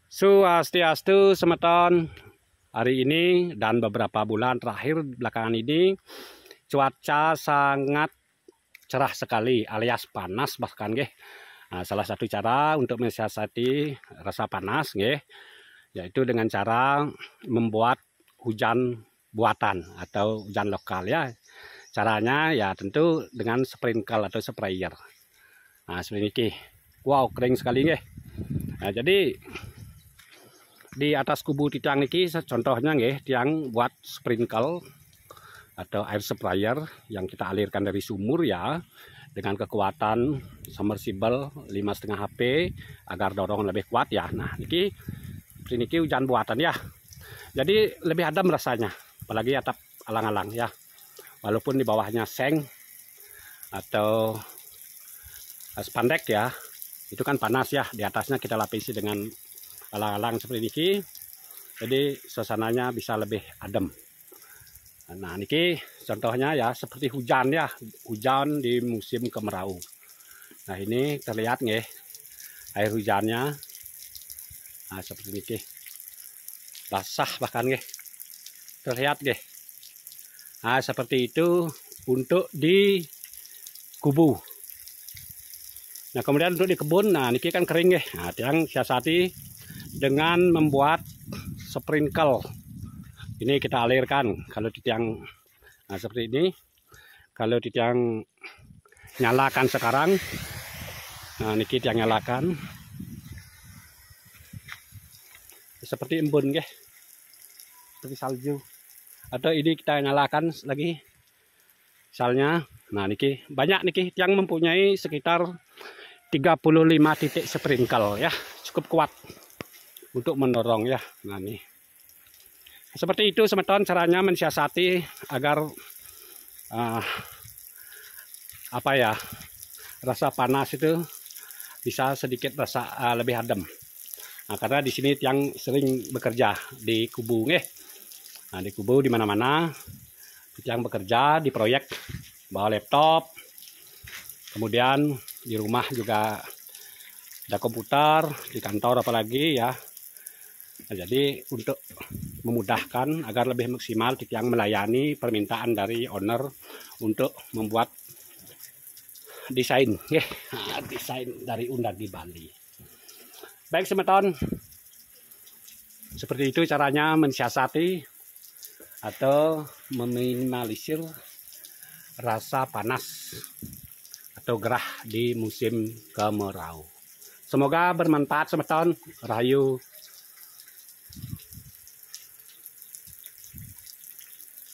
Swastiastu semeton. Hari ini dan beberapa bulan terakhir belakangan ini cuaca sangat cerah sekali alias panas bahkan nggih. Nah, salah satu cara untuk mensiasati rasa panas nggih yaitu dengan cara membuat hujan buatan atau hujan lokal ya. Caranya ya tentu dengan sprinkle atau sprayer. Nah, seperti ini. Wow, kering sekali nggih. Nah, jadi di atas kubu tiang niki contohnya nggih tiang buat sprinkle atau air sprayer yang kita alirkan dari sumur ya dengan kekuatan submersible 5,5 HP agar dorongan lebih kuat ya. Nah, niki hujan buatan ya. Jadi lebih adem rasanya, apalagi atap alang-alang ya. Walaupun di bawahnya seng atau spandek ya, itu kan panas ya. Di atasnya kita lapisi dengan alang-alang seperti ini, jadi suasananya bisa lebih adem. Nah, niki contohnya ya seperti hujan ya, hujan di musim kemarau. Nah, ini terlihat nggih air hujannya. Nah, seperti ini basah bahkan nggih terlihat nggih. Nah, seperti itu untuk di kubu. Nah, kemudian untuk di kebun, nah niki kan kering nggih. Nah, tiang siasati dengan membuat sprinkle. Ini kita alirkan kalau di tiang, nah seperti ini. Kalau di tiang nyalakan sekarang, nah niki tiang nyalakan seperti embun nggih, seperti salju. Atau ini kita nyalakan lagi misalnya. Nah, niki banyak niki tiang mempunyai sekitar 35 titik sprinkle ya, cukup kuat untuk mendorong ya. Nah, nih seperti itu semeton caranya mensiasati agar apa ya, rasa panas itu bisa sedikit rasa lebih adem. Nah, karena di sini tiang sering bekerja di kubu nggih. Nah, di kubu di mana-mana tiang bekerja di proyek bawa laptop, kemudian di rumah juga ada komputer, di kantor apalagi ya. Nah, jadi untuk memudahkan agar lebih maksimal tiang melayani permintaan dari owner untuk membuat desain, desain dari undang di Bali. Baik semeton, seperti itu caranya mensiasati atau meminimalisir rasa panas atau gerah di musim kemarau. Semoga bermanfaat semeton. Rahayu.